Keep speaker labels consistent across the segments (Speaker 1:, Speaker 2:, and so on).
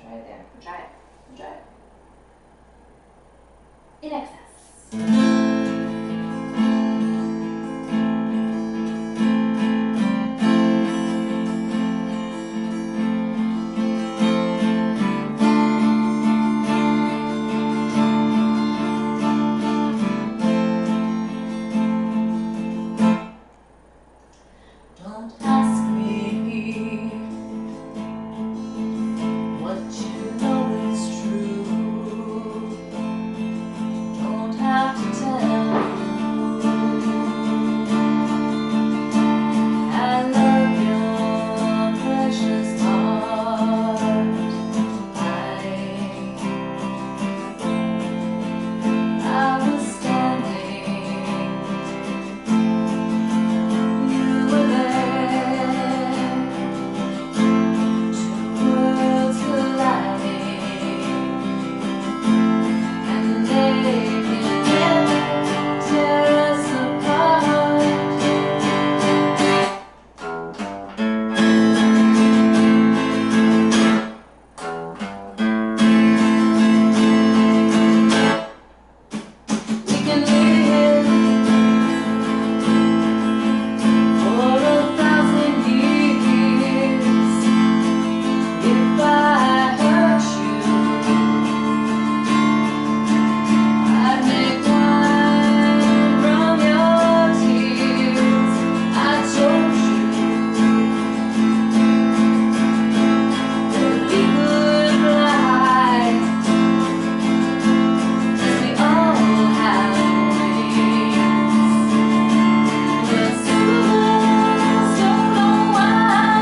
Speaker 1: Try it there. Try it. Try it. In excess. Don't ask me what you know is true. Don't have to tell you I love your precious heart. I was standing, you were there, two worlds colliding, and they can never tear us apart. We can live for 1,000 years. If I hurt you, I'd make wine from your tears. I told you that we could fly, 'cause we all have wings. But schools don't know why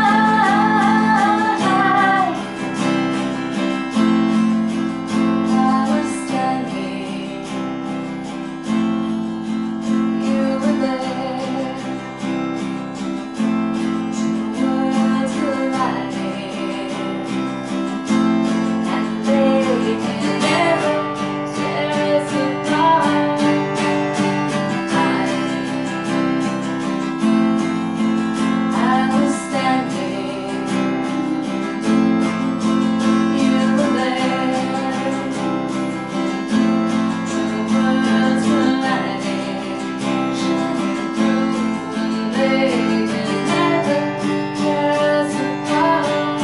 Speaker 1: I was standing, you were there, two worlds colliding, and they can never tear us apart. I was standing, you were there, two worlds colliding, shining through, and they can never tear us apart.